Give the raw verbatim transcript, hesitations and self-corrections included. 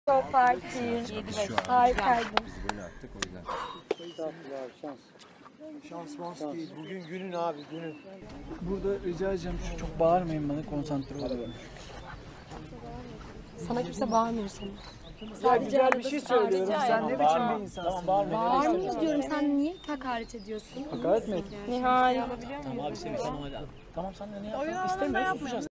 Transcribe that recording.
O parti. Harikaydı. Şans mans değil. Bugün günün abi günün. Burada rica edeceğim şu çok bağırmayın bana, konsantre olalım. Sana kimse bağırmıyor sana. Ya güzel bir şey söylüyorum. Sen ne biçim bir insansın? Tamam bağırma. Bağırmıyor diyorum, sen niye hakaret ediyorsun? Hakaret mi ettin? Nihal. Tamam abi seni tamam hadi. Tamam sen de ne yapalım? İstemiyoruz susacağız.